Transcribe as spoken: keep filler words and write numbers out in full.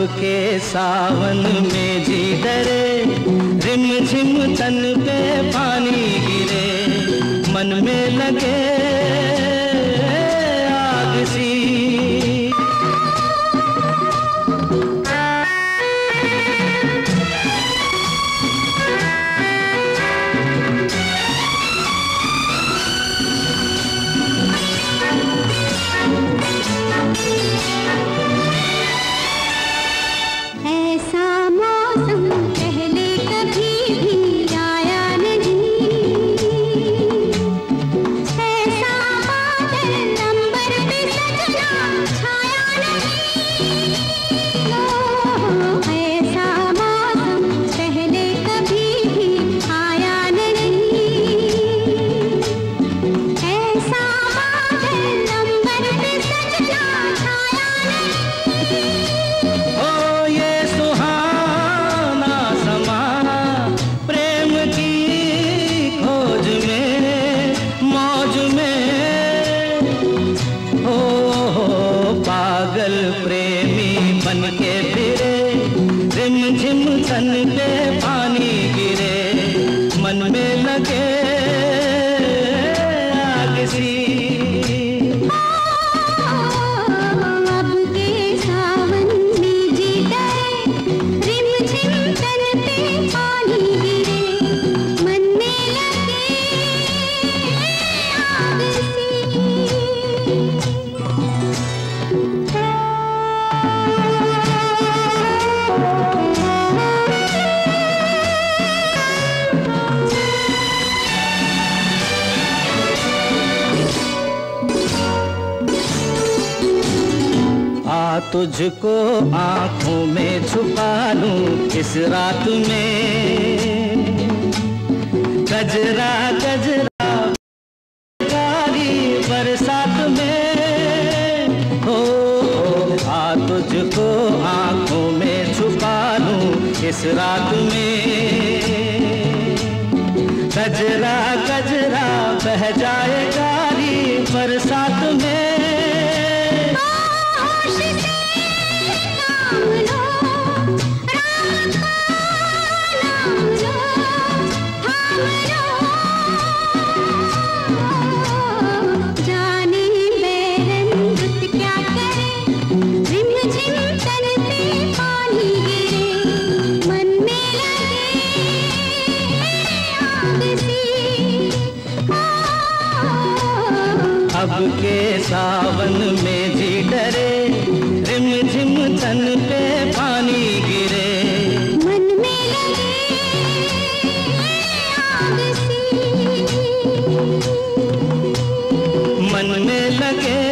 के सावन में जी डरे, रिम झिम तन पे पानी गिरे, मन में लगे आग सी। पागल प्रेमी बन के फिरे, रिम झिम तन पे पानी गिरे, मन में लगे आग सी। अब के सावन में जी डरे, रिम झिम तन पे पानी गिरे, मन में लगे आग सी। आ तुझको आँखों में छुपा लूं इस रात में, गजरा गजरा कारी बरसात में। हो आ तुझको आँखों में छुपा लूं इस रात में, गजरा गजरा बह जाए कारी बरसात में। अब के सावन में जी डरे, रिम झिम तन पे पानी गिरे, मन में लगे आग सी। मन में लगे